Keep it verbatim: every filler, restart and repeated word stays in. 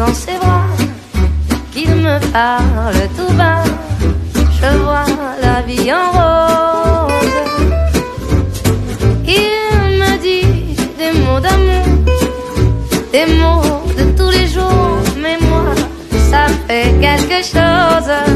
dans ses bras, qu'il me parle tout bas. Je vois la vie en rose. Il me dit des mots d'amour, des mots de tous les jours, mais moi, ça fait quelque chose.